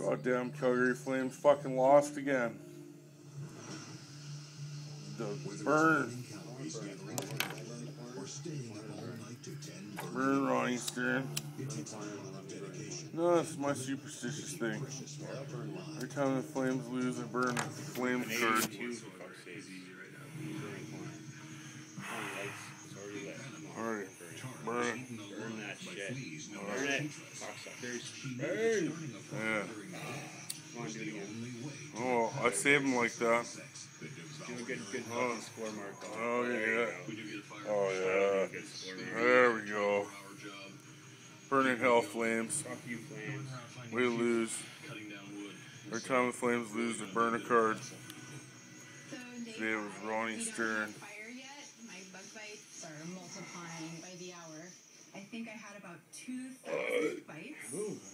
Goddamn Calgary Flames fucking lost again. The burn. Burn Ronnie Stern. No, it's my superstitious thing. Every time the Flames lose, I burn a flame card. Alright, burn it. Burn that shit. Burn it. Cocksuckers. Burn! Yeah. Come on, do it again. Oh, I save them like that. Do a good fucking score mark. Oh, yeah. Oh, yeah. There we go. Burning hell, Flames. Fuck you, Flames. We lose. Every time the Flames lose, they burn a card. Today it was Ronnie Stern. My bug bites are multiplying by the hour. I think I had about 2,000 bites.